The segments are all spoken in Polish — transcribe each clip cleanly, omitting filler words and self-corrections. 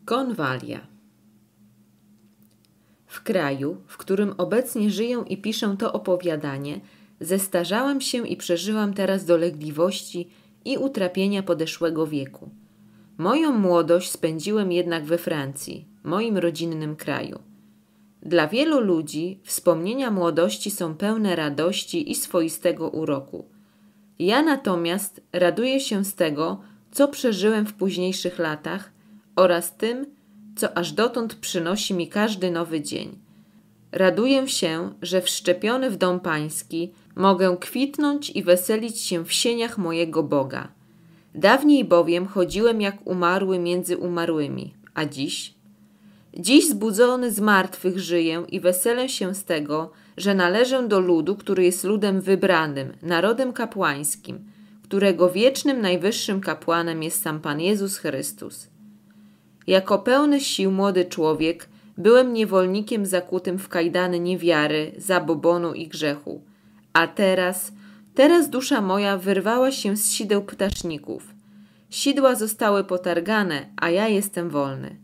Konwalia. W kraju, w którym obecnie żyję i piszę to opowiadanie, zestarzałam się i przeżyłam teraz dolegliwości i utrapienia podeszłego wieku. Moją młodość spędziłem jednak we Francji, moim rodzinnym kraju. Dla wielu ludzi wspomnienia młodości są pełne radości i swoistego uroku. Ja natomiast raduję się z tego, co przeżyłem w późniejszych latach oraz tym, co aż dotąd przynosi mi każdy nowy dzień. Raduję się, że wszczepiony w dom pański mogę kwitnąć i weselić się w sieniach mojego Boga. Dawniej bowiem chodziłem jak umarły między umarłymi, a dziś? Dziś zbudzony z martwych żyję i weselę się z tego, że należę do ludu, który jest ludem wybranym, narodem kapłańskim, którego wiecznym najwyższym kapłanem jest sam Pan Jezus Chrystus. Jako pełny sił młody człowiek byłem niewolnikiem zakutym w kajdany niewiary, zabobonu i grzechu. A teraz dusza moja wyrwała się z sideł ptaszników. Sidła zostały potargane, a ja jestem wolny.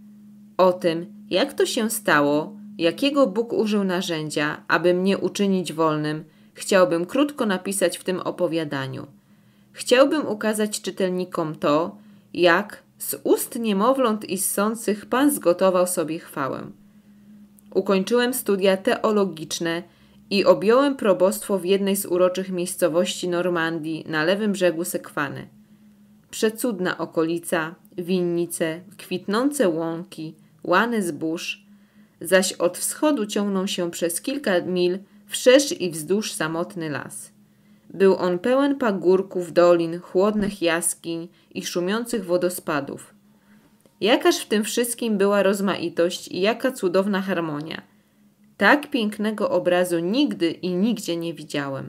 O tym, jak to się stało, jakiego Bóg użył narzędzia, aby mnie uczynić wolnym, chciałbym krótko napisać w tym opowiadaniu. Chciałbym ukazać czytelnikom to, jak z ust niemowląt i ssących Pan zgotował sobie chwałę. Ukończyłem studia teologiczne i objąłem probostwo w jednej z uroczych miejscowości Normandii na lewym brzegu Sekwany. Przecudna okolica, winnice, kwitnące łąki, łany zbóż, zaś od wschodu ciągną się przez kilka mil wszerz i wzdłuż samotny las. Był on pełen pagórków, dolin, chłodnych jaskiń i szumiących wodospadów. Jakaż w tym wszystkim była rozmaitość i jaka cudowna harmonia. Tak pięknego obrazu nigdy i nigdzie nie widziałem.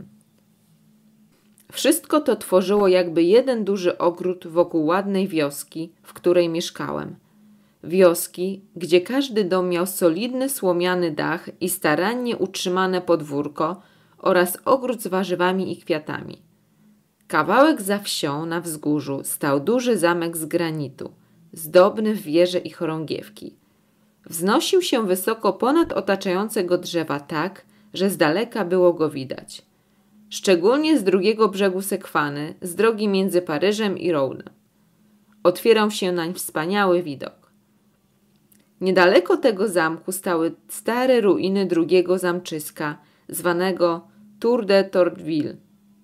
Wszystko to tworzyło jakby jeden duży ogród wokół ładnej wioski, w której mieszkałem. Wioski, gdzie każdy dom miał solidny słomiany dach i starannie utrzymane podwórko oraz ogród z warzywami i kwiatami. Kawałek za wsią na wzgórzu stał duży zamek z granitu, zdobny w wieże i chorągiewki. Wznosił się wysoko ponad otaczające go drzewa tak, że z daleka było go widać. Szczególnie z drugiego brzegu Sekwany, z drogi między Paryżem i Rhône. Otwierał się nań wspaniały widok. Niedaleko tego zamku stały stare ruiny drugiego zamczyska, zwanego Tour de Torteville.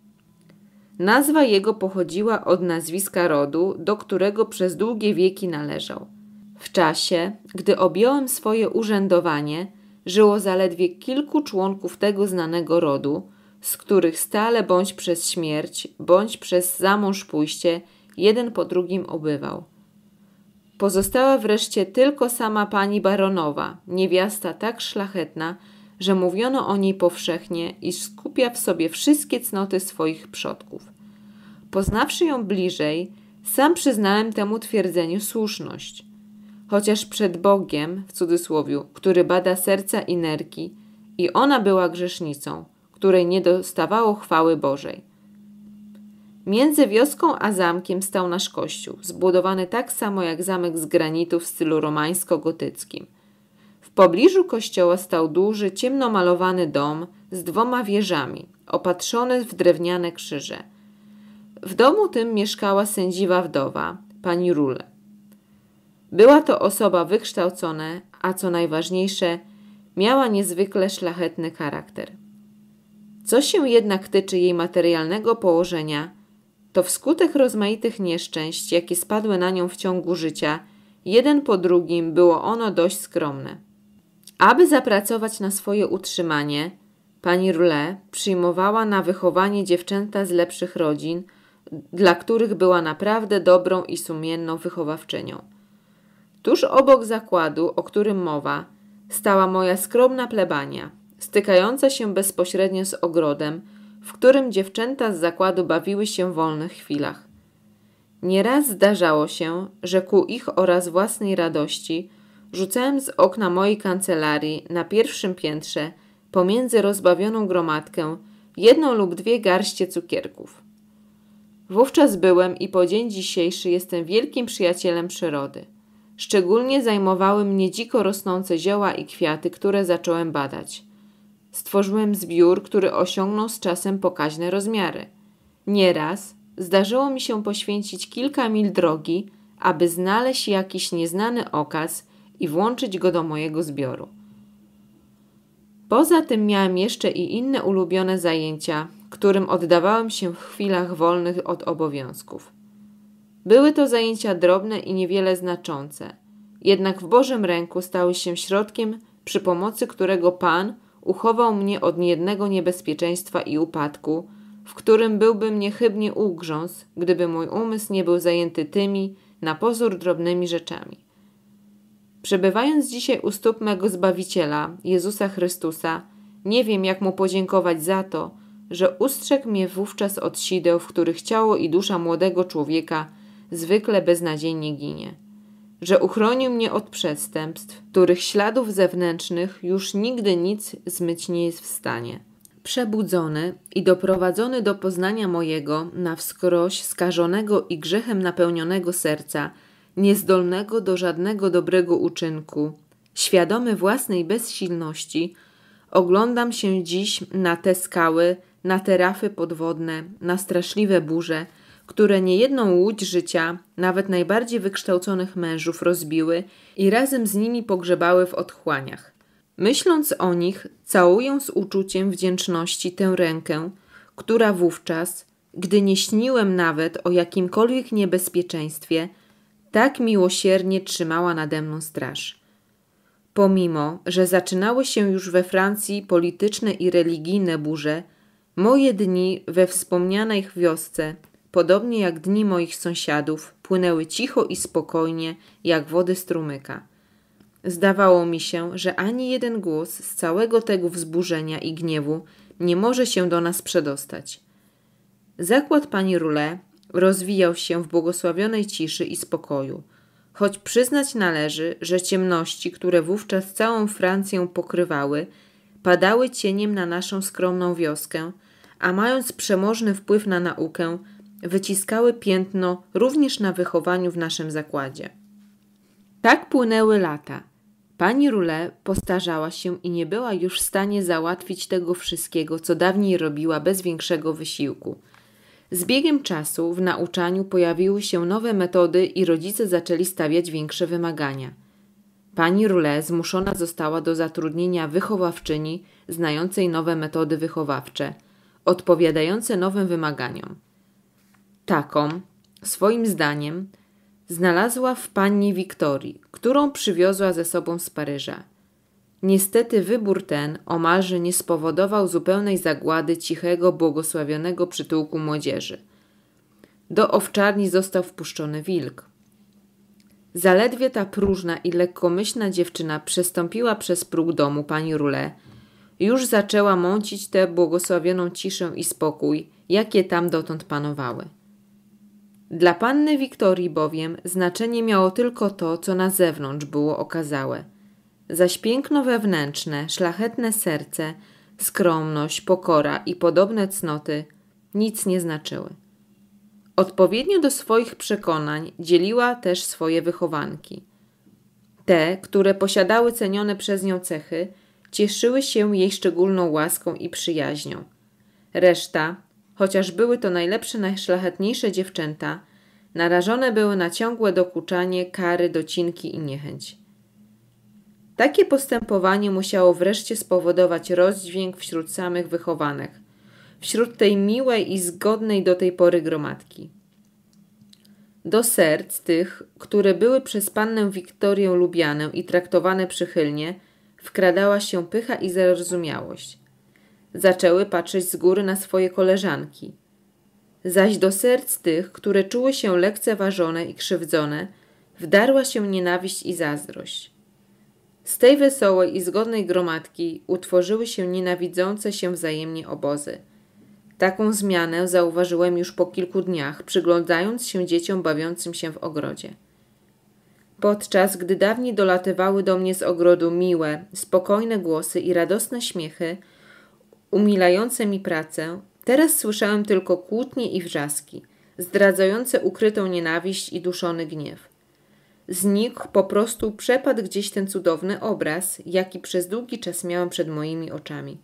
Nazwa jego pochodziła od nazwiska rodu, do którego przez długie wieki należał. W czasie, gdy objąłem swoje urzędowanie, żyło zaledwie kilku członków tego znanego rodu, z których stale bądź przez śmierć, bądź przez zamąż pójście jeden po drugim ubywał. Pozostała wreszcie tylko sama pani baronowa, niewiasta tak szlachetna, że mówiono o niej powszechnie, iż skupia w sobie wszystkie cnoty swoich przodków. Poznawszy ją bliżej, sam przyznałem temu twierdzeniu słuszność. Chociaż przed Bogiem, w cudzysłowiu, który bada serca i nerki, i ona była grzesznicą, której nie dostawało chwały Bożej. Między wioską a zamkiem stał nasz kościół, zbudowany tak samo jak zamek z granitu w stylu romańsko-gotyckim. W pobliżu kościoła stał duży, ciemno malowany dom z 2 wieżami, opatrzony w drewniane krzyże. W domu tym mieszkała sędziwa wdowa, pani Rule. Była to osoba wykształcona, a co najważniejsze, miała niezwykle szlachetny charakter. Co się jednak tyczy jej materialnego położenia, to wskutek rozmaitych nieszczęść, jakie spadły na nią w ciągu życia, jeden po drugim było ono dość skromne. Aby zapracować na swoje utrzymanie, pani Rule przyjmowała na wychowanie dziewczęta z lepszych rodzin, dla których była naprawdę dobrą i sumienną wychowawczynią. Tuż obok zakładu, o którym mowa, stała moja skromna plebania, stykająca się bezpośrednio z ogrodem, w którym dziewczęta z zakładu bawiły się w wolnych chwilach. Nieraz zdarzało się, że ku ich oraz własnej radości rzucałem z okna mojej kancelarii na pierwszym piętrze pomiędzy rozbawioną gromadkę 1 lub 2 garście cukierków. Wówczas byłem i po dzień dzisiejszy jestem wielkim przyjacielem przyrody. Szczególnie zajmowały mnie dziko rosnące zioła i kwiaty, które zacząłem badać. Stworzyłem zbiór, który osiągnął z czasem pokaźne rozmiary. Nieraz zdarzyło mi się poświęcić kilka mil drogi, aby znaleźć jakiś nieznany okaz i włączyć go do mojego zbioru. Poza tym miałem jeszcze i inne ulubione zajęcia, którym oddawałem się w chwilach wolnych od obowiązków. Były to zajęcia drobne i niewiele znaczące, jednak w Bożym ręku stały się środkiem, przy pomocy którego Pan uchował mnie od niejednego niebezpieczeństwa i upadku, w którym byłbym niechybnie ugrzązł, gdyby mój umysł nie był zajęty tymi, na pozór drobnymi rzeczami. Przebywając dzisiaj u stóp mego Zbawiciela, Jezusa Chrystusa, nie wiem, jak Mu podziękować za to, że ustrzegł mnie wówczas od sideł, w których ciało i dusza młodego człowieka zwykle beznadziejnie ginie. Że uchronił mnie od przestępstw, których śladów zewnętrznych już nigdy nic zmyć nie jest w stanie. Przebudzony i doprowadzony do poznania mojego, na wskroś skażonego i grzechem napełnionego serca, niezdolnego do żadnego dobrego uczynku, świadomy własnej bezsilności, oglądam się dziś na te skały, na te rafy podwodne, na straszliwe burze, które niejedną łódź życia, nawet najbardziej wykształconych mężów rozbiły i razem z nimi pogrzebały w otchłaniach. Myśląc o nich, całuję z uczuciem wdzięczności tę rękę, która wówczas, gdy nie śniłem nawet o jakimkolwiek niebezpieczeństwie, tak miłosiernie trzymała nade mną straż. Pomimo, że zaczynały się już we Francji polityczne i religijne burze, moje dni we wspomnianej wiosce, podobnie jak dni moich sąsiadów, płynęły cicho i spokojnie, jak wody strumyka. Zdawało mi się, że ani jeden głos z całego tego wzburzenia i gniewu nie może się do nas przedostać. Zakład pani Roulet rozwijał się w błogosławionej ciszy i spokoju, choć przyznać należy, że ciemności, które wówczas całą Francję pokrywały, padały cieniem na naszą skromną wioskę, a mając przemożny wpływ na naukę, wyciskały piętno również na wychowaniu w naszym zakładzie. Tak płynęły lata. Pani Roulet postarzała się i nie była już w stanie załatwić tego wszystkiego, co dawniej robiła bez większego wysiłku. Z biegiem czasu w nauczaniu pojawiły się nowe metody i rodzice zaczęli stawiać większe wymagania. Pani Roulet zmuszona została do zatrudnienia wychowawczyni znającej nowe metody wychowawcze, odpowiadające nowym wymaganiom. Taką, swoim zdaniem, znalazła w pannie Wiktorii, którą przywiozła ze sobą z Paryża. Niestety wybór ten omalże nie spowodował zupełnej zagłady cichego, błogosławionego przytułku młodzieży. Do owczarni został wpuszczony wilk. Zaledwie ta próżna i lekkomyślna dziewczyna przestąpiła przez próg domu pani Roulet, już zaczęła mącić tę błogosławioną ciszę i spokój, jakie tam dotąd panowały. Dla panny Wiktorii bowiem znaczenie miało tylko to, co na zewnątrz było okazałe. Zaś piękno wewnętrzne, szlachetne serce, skromność, pokora i podobne cnoty nic nie znaczyły. Odpowiednio do swoich przekonań dzieliła też swoje wychowanki. Te, które posiadały cenione przez nią cechy, cieszyły się jej szczególną łaską i przyjaźnią. Reszta, chociaż były to najlepsze, najszlachetniejsze dziewczęta, narażone były na ciągłe dokuczanie, kary, docinki i niechęć. Takie postępowanie musiało wreszcie spowodować rozdźwięk wśród samych wychowanych, wśród tej miłej i zgodnej do tej pory gromadki. Do serc tych, które były przez pannę Wiktorię lubiane i traktowane przychylnie, wkradała się pycha i zarozumiałość. Zaczęły patrzeć z góry na swoje koleżanki. Zaś do serc tych, które czuły się lekceważone i krzywdzone, wdarła się nienawiść i zazdrość. Z tej wesołej i zgodnej gromadki utworzyły się nienawidzące się wzajemnie obozy. Taką zmianę zauważyłem już po kilku dniach, przyglądając się dzieciom bawiącym się w ogrodzie. Podczas gdy dawniej dolatywały do mnie z ogrodu miłe, spokojne głosy i radosne śmiechy, umilające mi pracę, teraz słyszałem tylko kłótnie i wrzaski, zdradzające ukrytą nienawiść i duszony gniew. znikł, po prostu przepadł gdzieś ten cudowny obraz, jaki przez długi czas miałam przed moimi oczami.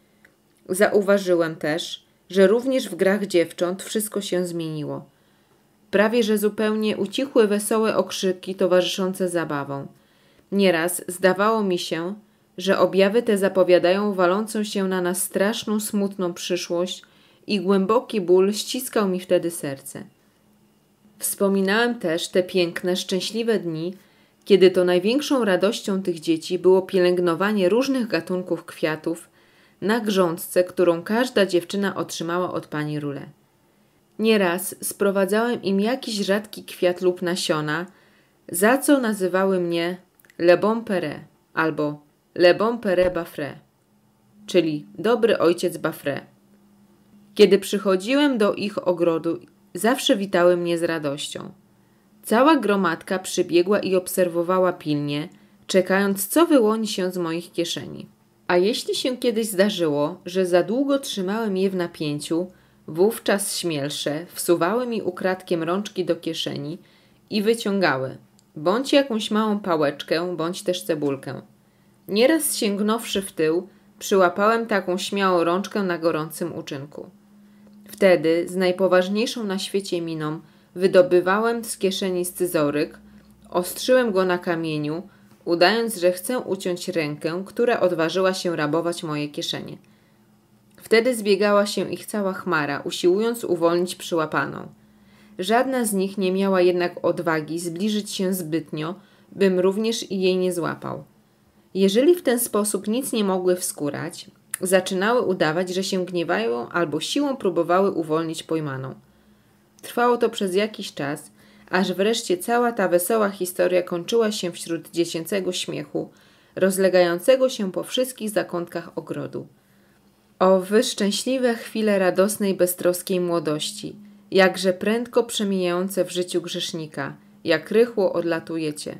Zauważyłem też, że również w grach dziewcząt wszystko się zmieniło. Prawie że zupełnie ucichły wesołe okrzyki towarzyszące zabawom. Nieraz zdawało mi się, że objawy te zapowiadają walącą się na nas straszną, smutną przyszłość i głęboki ból ściskał mi wtedy serce. Wspominałem też te piękne, szczęśliwe dni, kiedy to największą radością tych dzieci było pielęgnowanie różnych gatunków kwiatów na grządce, którą każda dziewczyna otrzymała od pani Rule. Nieraz sprowadzałem im jakiś rzadki kwiat lub nasiona, za co nazywały mnie Le Bon Père albo Le Bon Père Baffré, czyli dobry ojciec Baffré. Kiedy przychodziłem do ich ogrodu, zawsze witały mnie z radością. Cała gromadka przybiegła i obserwowała pilnie, czekając, co wyłoni się z moich kieszeni. A jeśli się kiedyś zdarzyło, że za długo trzymałem je w napięciu, wówczas śmielsze wsuwały mi ukradkiem rączki do kieszeni i wyciągały bądź jakąś małą pałeczkę, bądź też cebulkę. Nieraz sięgnąwszy w tył, przyłapałem taką śmiałą rączkę na gorącym uczynku. Wtedy z najpoważniejszą na świecie miną wydobywałem z kieszeni scyzoryk, ostrzyłem go na kamieniu, udając, że chcę uciąć rękę, która odważyła się rabować moje kieszenie. Wtedy zbiegała się ich cała chmara, usiłując uwolnić przyłapaną. Żadna z nich nie miała jednak odwagi zbliżyć się zbytnio, bym również i jej nie złapał. Jeżeli w ten sposób nic nie mogły wskórać, zaczynały udawać, że się gniewają albo siłą próbowały uwolnić pojmaną. Trwało to przez jakiś czas, aż wreszcie cała ta wesoła historia kończyła się wśród dziecięcego śmiechu, rozlegającego się po wszystkich zakątkach ogrodu. O wy szczęśliwe chwile radosnej, beztroskiej młodości, jakże prędko przemijające w życiu grzesznika, jak rychło odlatujecie.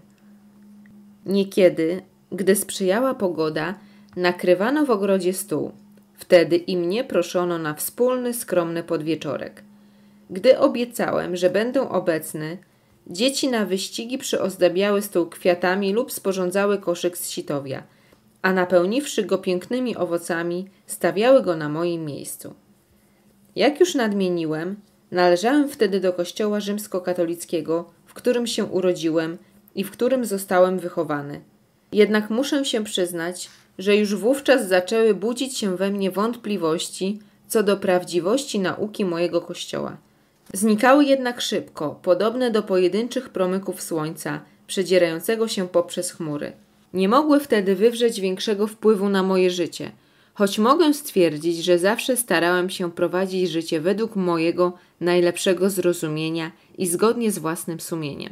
Niekiedy, gdy sprzyjała pogoda, nakrywano w ogrodzie stół. Wtedy i mnie proszono na wspólny, skromny podwieczorek. Gdy obiecałem, że będę obecny, dzieci na wyścigi przyozdabiały stół kwiatami lub sporządzały koszyk z sitowia, a napełniwszy go pięknymi owocami, stawiały go na moim miejscu. Jak już nadmieniłem, należałem wtedy do kościoła rzymskokatolickiego, w którym się urodziłem i w którym zostałem wychowany. Jednak muszę się przyznać, że już wówczas zaczęły budzić się we mnie wątpliwości co do prawdziwości nauki mojego kościoła. Znikały jednak szybko, podobne do pojedynczych promyków słońca, przedzierającego się poprzez chmury. Nie mogły wtedy wywrzeć większego wpływu na moje życie, choć mogę stwierdzić, że zawsze starałem się prowadzić życie według mojego najlepszego zrozumienia i zgodnie z własnym sumieniem.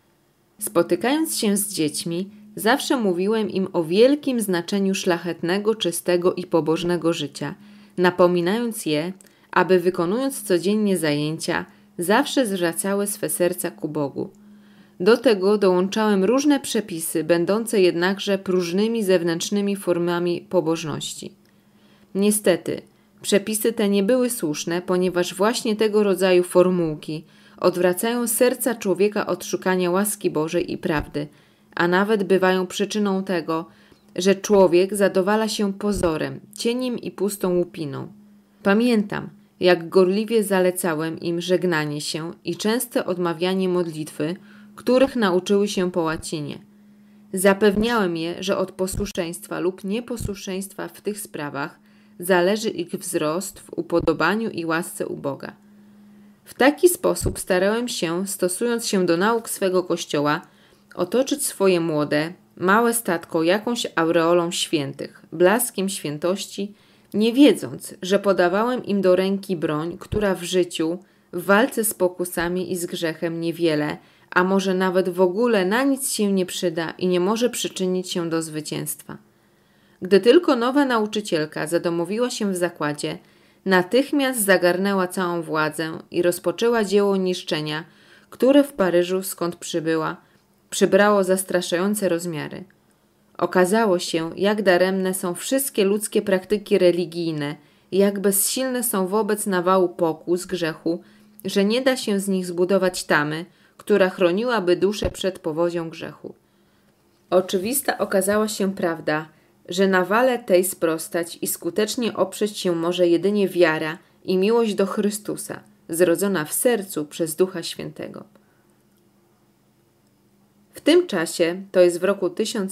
Spotykając się z dziećmi, zawsze mówiłem im o wielkim znaczeniu szlachetnego, czystego i pobożnego życia, napominając je, aby wykonując codziennie zajęcia, zawsze zwracały swe serca ku Bogu. Do tego dołączałem różne przepisy, będące jednakże próżnymi zewnętrznymi formami pobożności. Niestety, przepisy te nie były słuszne, ponieważ właśnie tego rodzaju formułki odwracają serca człowieka od szukania łaski Bożej i prawdy, a nawet bywają przyczyną tego, że człowiek zadowala się pozorem, cieniem i pustą łupiną. Pamiętam, jak gorliwie zalecałem im żegnanie się i częste odmawianie modlitwy, których nauczyły się po łacinie. Zapewniałem je, że od posłuszeństwa lub nieposłuszeństwa w tych sprawach zależy ich wzrost w upodobaniu i łasce u Boga. W taki sposób starałem się, stosując się do nauk swego Kościoła, otoczyć swoje młode, małe statko jakąś aureolą świętych, blaskiem świętości, nie wiedząc, że podawałem im do ręki broń, która w życiu, w walce z pokusami i z grzechem niewiele, a może nawet w ogóle na nic się nie przyda i nie może przyczynić się do zwycięstwa. Gdy tylko nowa nauczycielka zadomowiła się w zakładzie, natychmiast zagarnęła całą władzę i rozpoczęła dzieło niszczenia, które w Paryżu, skąd przybyła, przybrało zastraszające rozmiary. Okazało się, jak daremne są wszystkie ludzkie praktyki religijne, jak bezsilne są wobec nawału pokus, grzechu, że nie da się z nich zbudować tamy, która chroniłaby duszę przed powodzią grzechu. Oczywista okazała się prawda, że nawale tej sprostać i skutecznie oprzeć się może jedynie wiara i miłość do Chrystusa, zrodzona w sercu przez Ducha Świętego. W tym czasie, to jest w roku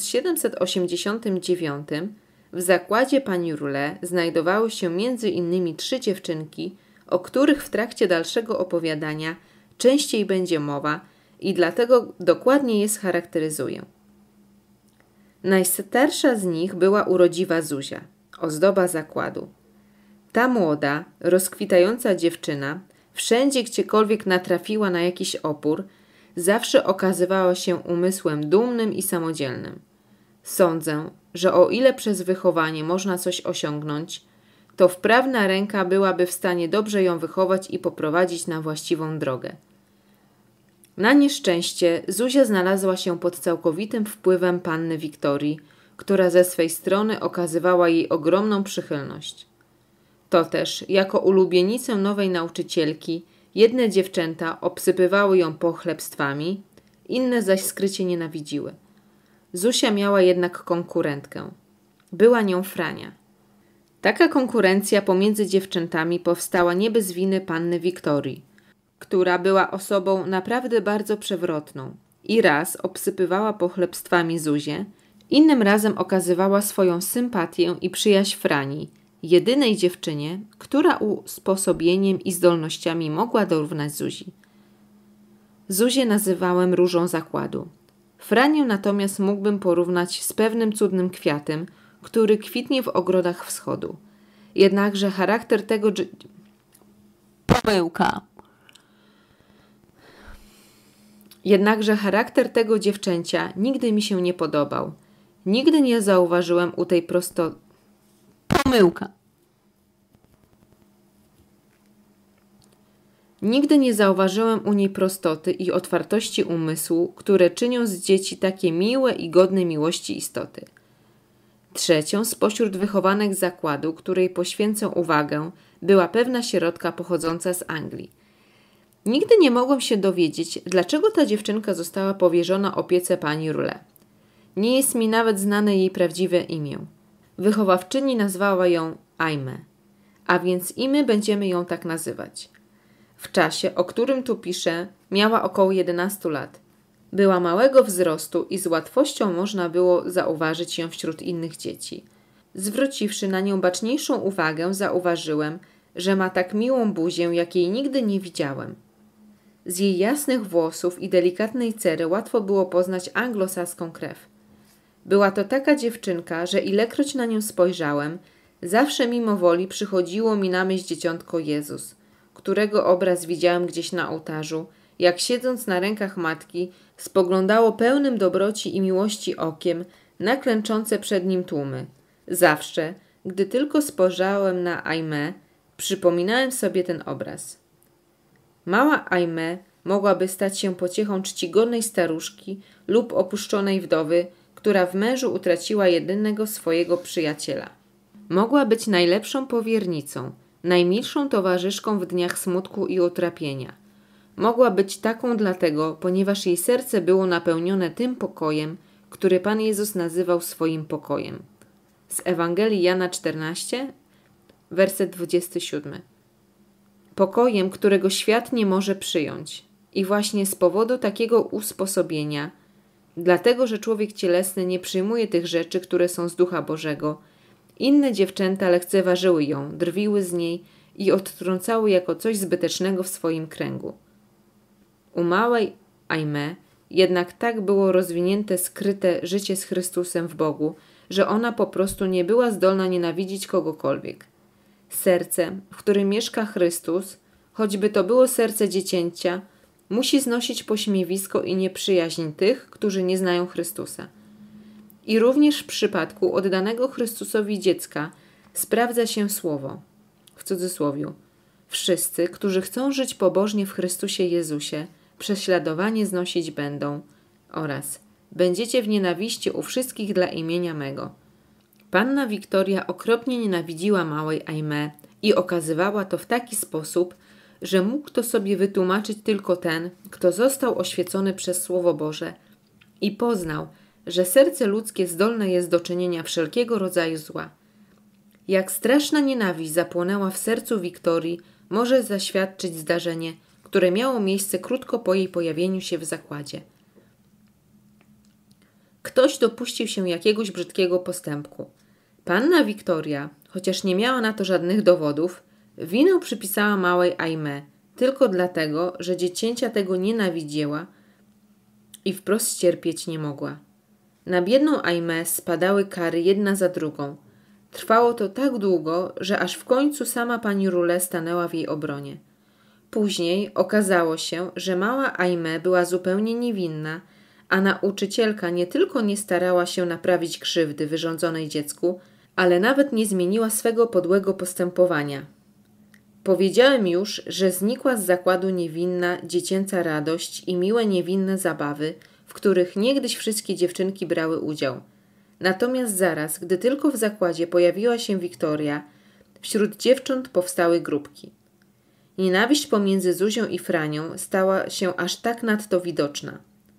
1789, w zakładzie pani Rule znajdowały się między innymi 3 dziewczynki, o których w trakcie dalszego opowiadania częściej będzie mowa i dlatego dokładnie je scharakteryzuję. Najstarsza z nich była urodziwa Zuzia, ozdoba zakładu. Ta młoda, rozkwitająca dziewczyna, wszędzie gdziekolwiek natrafiła na jakiś opór, zawsze okazywała się umysłem dumnym i samodzielnym. Sądzę, że o ile przez wychowanie można coś osiągnąć, to wprawna ręka byłaby w stanie dobrze ją wychować i poprowadzić na właściwą drogę. Na nieszczęście Zuzia znalazła się pod całkowitym wpływem panny Wiktorii, która ze swej strony okazywała jej ogromną przychylność. To też, jako ulubienicę nowej nauczycielki, jedne dziewczęta obsypywały ją pochlebstwami, inne zaś skrycie nienawidziły. Zuzia miała jednak konkurentkę. Była nią Frania. Taka konkurencja pomiędzy dziewczętami powstała nie bez winy panny Wiktorii, która była osobą naprawdę bardzo przewrotną i raz obsypywała pochlebstwami Zuzię, innym razem okazywała swoją sympatię i przyjaźń Frani, jedynej dziewczynie, która usposobieniem i zdolnościami mogła dorównać Zuzi. Zuzię nazywałem różą zakładu. Franię natomiast mógłbym porównać z pewnym cudnym kwiatem, który kwitnie w ogrodach wschodu. Jednakże charakter tego... Jednakże charakter tego dziewczęcia nigdy mi się nie podobał. Nigdy nie zauważyłem u tej Nigdy nie zauważyłem u niej prostoty i otwartości umysłu, które czynią z dzieci takie miłe i godne miłości istoty. Trzecią spośród wychowanek zakładu, której poświęcę uwagę, była pewna sierotka pochodząca z Anglii. Nigdy nie mogłem się dowiedzieć, dlaczego ta dziewczynka została powierzona opiece pani Rule. Nie jest mi nawet znane jej prawdziwe imię. Wychowawczyni nazwała ją Aimee, a więc i my będziemy ją tak nazywać. W czasie, o którym tu piszę, miała około 11 lat. Była małego wzrostu i z łatwością można było zauważyć ją wśród innych dzieci. Zwróciwszy na nią baczniejszą uwagę, zauważyłem, że ma tak miłą buzię, jakiej nigdy nie widziałem. Z jej jasnych włosów i delikatnej cery łatwo było poznać anglosaską krew. Była to taka dziewczynka, że ilekroć na nią spojrzałem, zawsze mimo woli przychodziło mi na myśl dzieciątko Jezus, którego obraz widziałem gdzieś na ołtarzu, jak siedząc na rękach matki, spoglądało pełnym dobroci i miłości okiem na klęczące przed nim tłumy. Zawsze, gdy tylko spojrzałem na Aimee, przypominałem sobie ten obraz. Mała Aimee mogłaby stać się pociechą czcigodnej staruszki lub opuszczonej wdowy, która w mężu utraciła jedynego swojego przyjaciela. Mogła być najlepszą powiernicą, najmilszą towarzyszką w dniach smutku i utrapienia. Mogła być taką dlatego, ponieważ jej serce było napełnione tym pokojem, który Pan Jezus nazywał swoim pokojem. Z Ewangelii Jana 14, werset 27. Pokojem, którego świat nie może przyjąć. I właśnie z powodu takiego usposobienia, dlatego, że człowiek cielesny nie przyjmuje tych rzeczy, które są z Ducha Bożego, inne dziewczęta lekceważyły ją, drwiły z niej i odtrącały jako coś zbytecznego w swoim kręgu. U małej Aimee jednak tak było rozwinięte skryte życie z Chrystusem w Bogu, że ona po prostu nie była zdolna nienawidzić kogokolwiek. Serce, w którym mieszka Chrystus, choćby to było serce dziecięcia, musi znosić pośmiewisko i nieprzyjaźń tych, którzy nie znają Chrystusa. I również w przypadku oddanego Chrystusowi dziecka sprawdza się słowo, w cudzysłowiu, wszyscy, którzy chcą żyć pobożnie w Chrystusie Jezusie, prześladowanie znosić będą oraz będziecie w nienawiści u wszystkich dla imienia mego. Panna Wiktoria okropnie nienawidziła małej Aimee i okazywała to w taki sposób, że mógł to sobie wytłumaczyć tylko ten, kto został oświecony przez Słowo Boże i poznał, że serce ludzkie zdolne jest do czynienia wszelkiego rodzaju zła. Jak straszna nienawiść zapłonęła w sercu Wiktorii, może zaświadczyć zdarzenie, które miało miejsce krótko po jej pojawieniu się w zakładzie. Ktoś dopuścił się jakiegoś brzydkiego postępku. Panna Wiktoria, chociaż nie miała na to żadnych dowodów, winę przypisała małej Aimée tylko dlatego, że dziecięcia tego nienawidziła i wprost cierpieć nie mogła. Na biedną Aimée spadały kary jedna za drugą. Trwało to tak długo, że aż w końcu sama pani Roulet stanęła w jej obronie. Później okazało się, że mała Aimée była zupełnie niewinna, a nauczycielka nie tylko nie starała się naprawić krzywdy wyrządzonej dziecku, ale nawet nie zmieniła swego podłego postępowania. Powiedziałem już, że znikła z zakładu niewinna dziecięca radość i miłe niewinne zabawy, w których niegdyś wszystkie dziewczynki brały udział. Natomiast zaraz, gdy tylko w zakładzie pojawiła się Wiktoria, wśród dziewcząt powstały grupki. Nienawiść pomiędzy Zuzią i Franią stała się aż tak nadto widoczna.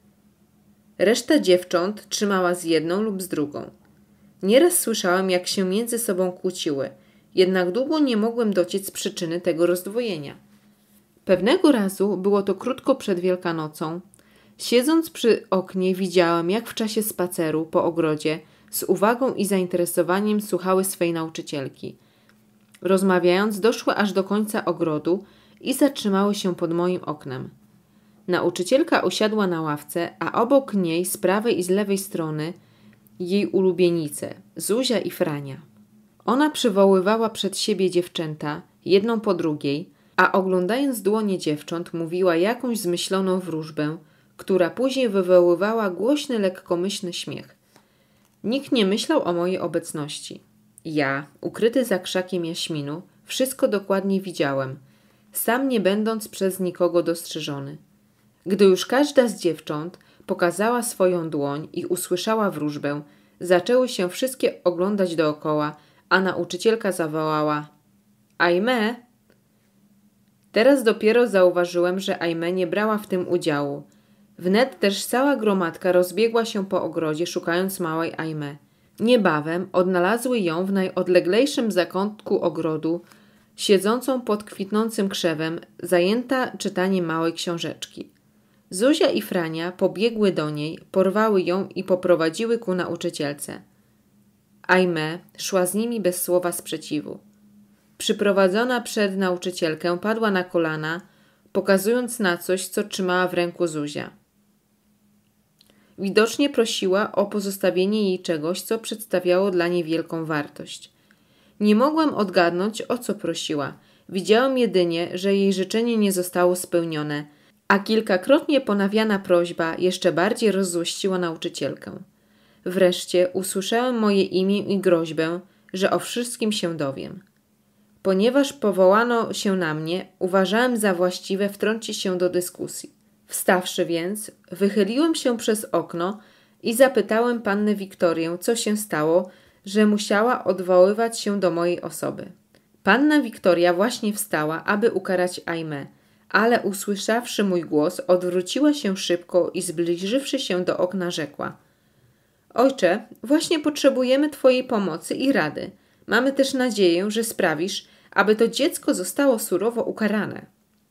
Reszta dziewcząt trzymała z jedną lub z drugą. Nieraz słyszałem, jak się między sobą kłóciły, jednak długo nie mogłem dociec przyczyny tego rozdwojenia. Pewnego razu, było to krótko przed Wielkanocą, siedząc przy oknie widziałem, jak w czasie spaceru po ogrodzie z uwagą i zainteresowaniem słuchały swej nauczycielki. Rozmawiając, doszły aż do końca ogrodu i zatrzymały się pod moim oknem. Nauczycielka usiadła na ławce, a obok niej z prawej i z lewej strony jej ulubienice, Zuzia i Frania. Ona przywoływała przed siebie dziewczęta, jedną po drugiej, a oglądając dłonie dziewcząt mówiła jakąś zmyśloną wróżbę, która później wywoływała głośny, lekkomyślny śmiech. Nikt nie myślał o mojej obecności. Ja, ukryty za krzakiem jaśminu, wszystko dokładnie widziałem, sam nie będąc przez nikogo dostrzeżony. Gdy już każda z dziewcząt pokazała swoją dłoń i usłyszała wróżbę, zaczęły się wszystkie oglądać dookoła, a nauczycielka zawołała: Aimée! Teraz dopiero zauważyłem, że Aimée nie brała w tym udziału. Wnet też cała gromadka rozbiegła się po ogrodzie, szukając małej Aimée. Niebawem odnalazły ją w najodleglejszym zakątku ogrodu, siedzącą pod kwitnącym krzewem, zajęta czytaniem małej książeczki. Zuzia i Frania pobiegły do niej, porwały ją i poprowadziły ku nauczycielce. Aimée szła z nimi bez słowa sprzeciwu. Przyprowadzona przed nauczycielkę padła na kolana, pokazując na coś, co trzymała w ręku Zuzia. Widocznie prosiła o pozostawienie jej czegoś, co przedstawiało dla niej wielką wartość. Nie mogłem odgadnąć, o co prosiła. Widziałem jedynie, że jej życzenie nie zostało spełnione, a kilkakrotnie ponawiana prośba jeszcze bardziej rozzłościła nauczycielkę. Wreszcie usłyszałem moje imię i groźbę, że o wszystkim się dowiem. Ponieważ powołano się na mnie, uważałem za właściwe wtrącić się do dyskusji. Wstawszy więc, wychyliłem się przez okno i zapytałem pannę Wiktorię, co się stało, że musiała odwoływać się do mojej osoby. Panna Wiktoria właśnie wstała, aby ukarać Aimée, ale usłyszawszy mój głos, odwróciła się szybko i zbliżywszy się do okna rzekła: Ojcze, właśnie potrzebujemy twojej pomocy i rady. Mamy też nadzieję, że sprawisz, aby to dziecko zostało surowo ukarane.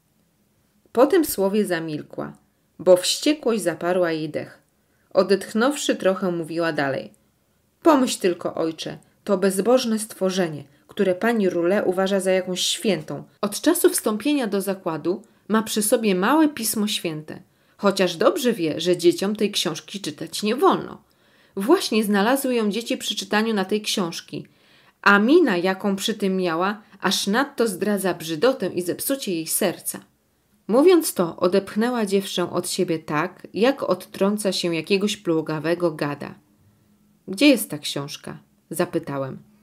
Po tym słowie zamilkła, bo wściekłość zaparła jej dech. Odetchnąwszy trochę, mówiła dalej: Pomyśl tylko, ojcze, to bezbożne stworzenie, które pani Roulet uważa za jakąś świętą. Od czasu wstąpienia do zakładu ma przy sobie małe Pismo Święte, chociaż dobrze wie, że dzieciom tej książki czytać nie wolno. Właśnie znalazły ją dzieci przy czytaniu na tej książki, a mina, jaką przy tym miała, aż nadto zdradza brzydotę i zepsucie jej serca. Mówiąc to, odepchnęła dziewczę od siebie tak, jak odtrąca się jakiegoś plugawego gada. Gdzie jest ta książka? Zapytałem.